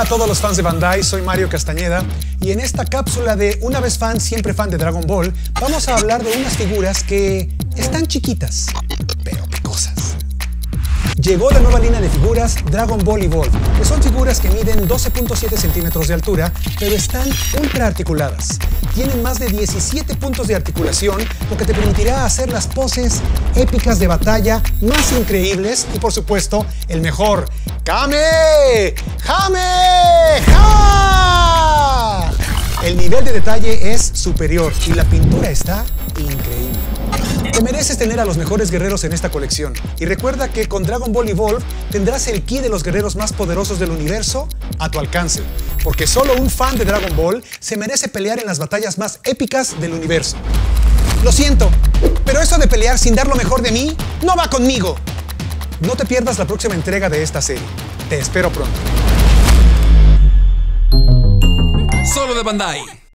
todos los fans de Bandai, soy Mario Castañeda y en esta cápsula de Una vez fan, siempre fan de Dragon Ball, vamos a hablar de unas figuras que están chiquitas, pero qué cosas. Llegó la nueva línea de figuras Dragon Ball Evolve, que son figuras que miden 12.7 centímetros de altura, pero están ultra articuladas. Tienen más de 17 puntos de articulación, lo que te permitirá hacer las poses épicas de batalla más increíbles y, por supuesto, el mejor ¡Kame! ¡Jame! ¡Ja! El nivel de detalle es superior y la pintura está increíble. Te mereces tener a los mejores guerreros en esta colección. Y recuerda que con Dragon Ball Evolve tendrás el ki de los guerreros más poderosos del universo a tu alcance. Porque solo un fan de Dragon Ball se merece pelear en las batallas más épicas del universo. Lo siento, pero eso de pelear sin dar lo mejor de mí no va conmigo. No te pierdas la próxima entrega de esta serie. Te espero pronto. Solo de Bandai.